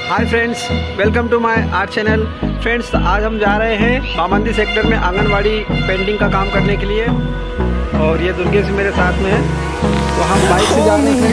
Hi friends, welcome to my art channel. Friends, आज हम जा रहे हैं बामंदी सेक्टर में आंगनवाड़ी पेंटिंग का काम करने के लिए और ये दुर्गेश मेरे साथ में है। तो हम बाइक से जा रहे हैं।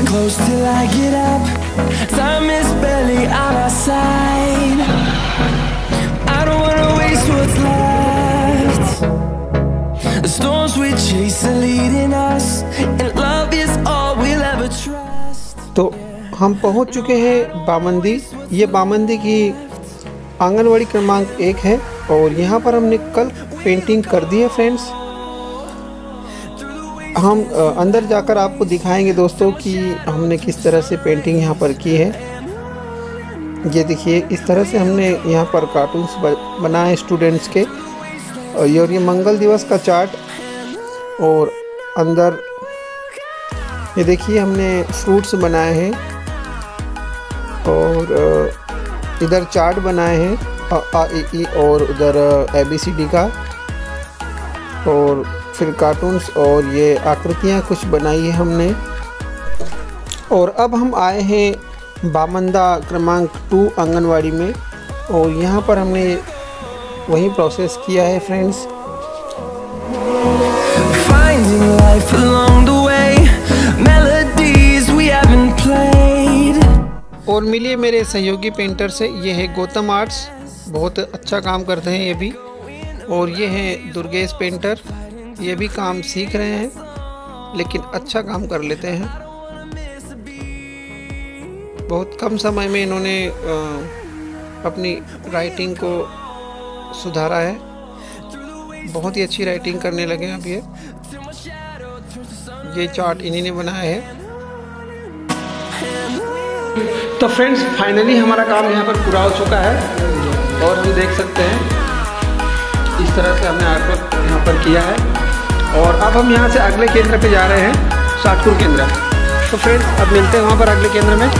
तो हम पहुंच चुके हैं बामंदी। ये बामंदी की आंगनवाड़ी क्रमांक 1 है और यहाँ पर हमने कल पेंटिंग कर दी है। फ्रेंड्स, हम अंदर जाकर आपको दिखाएंगे दोस्तों कि हमने किस तरह से पेंटिंग यहाँ पर की है। ये देखिए, इस तरह से हमने यहाँ पर कार्टून्स बनाए स्टूडेंट्स के। और ये मंगल दिवस का चार्ट और अंदर ये देखिए हमने फ्रूट्स बनाए हैं और इधर चार्ट बनाए हैं आ ई ई और उधर ABCD का, और फिर कार्टून्स और ये आकृतियाँ कुछ बनाई है हमने। और अब हम आए हैं बामंदा क्रमांक 2 आंगनवाड़ी में और यहाँ पर हमने वही प्रोसेस किया है। फ्रेंड्स, और मिलिए मेरे सहयोगी पेंटर से। ये है गौतम आर्ट्स, बहुत अच्छा काम करते हैं ये भी। और ये है दुर्गेश पेंटर, ये भी काम सीख रहे हैं लेकिन अच्छा काम कर लेते हैं। बहुत कम समय में इन्होंने अपनी राइटिंग को सुधारा है। बहुत ही अच्छी राइटिंग करने लगे हैं अब ये चार्ट इन्हीं ने बनाया है। तो फ्रेंड्स, फाइनली हमारा काम यहाँ पर पूरा हो चुका है और हम देख सकते हैं इस तरह से हमने आर्टवर्क यहाँ पर किया है। और अब हम यहाँ से अगले केंद्र पे जा रहे हैं, सातपुर केंद्र। तो फ्रेंड्स, अब मिलते हैं वहाँ पर अगले केंद्र में।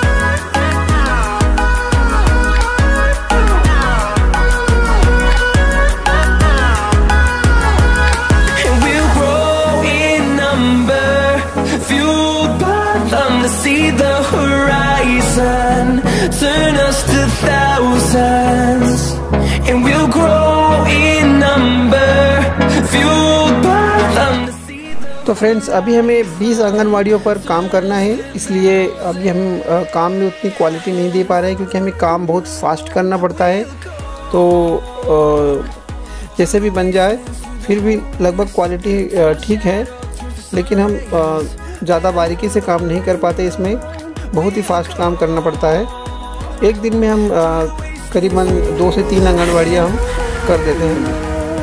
Turn us to thousands, and we'll grow in number, fueled by them to see the... तो फ्रेंड्स, अभी हमें 20 आंगनवाड़ियों पर काम करना है, इसलिए अभी हम काम में उतनी क्वालिटी नहीं दे पा रहे हैं क्योंकि हमें काम बहुत फास्ट करना पड़ता है। तो जैसे भी बन जाए, फिर भी लगभग क्वालिटी ठीक है, लेकिन हम ज़्यादा बारीकी से काम नहीं कर पाते। इसमें बहुत ही फास्ट काम करना पड़ता है। एक दिन में हम करीबन 2 से 3 आंगनवाड़ियाँ हम कर देते हैं।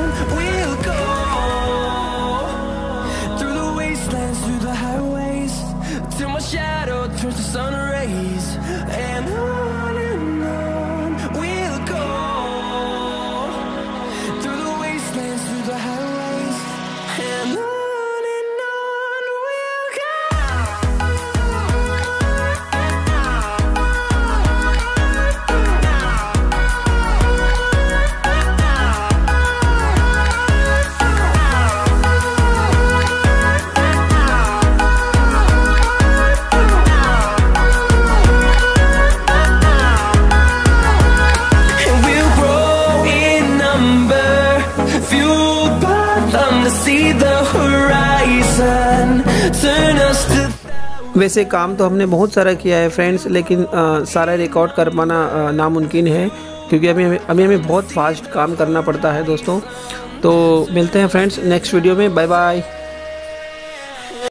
वैसे काम तो हमने बहुत सारा किया है फ्रेंड्स, लेकिन सारा रिकॉर्ड कर पाना नामुमकिन है क्योंकि अभी हमें बहुत फास्ट काम करना पड़ता है दोस्तों। तो मिलते हैं फ्रेंड्स नेक्स्ट वीडियो में। Bye bye.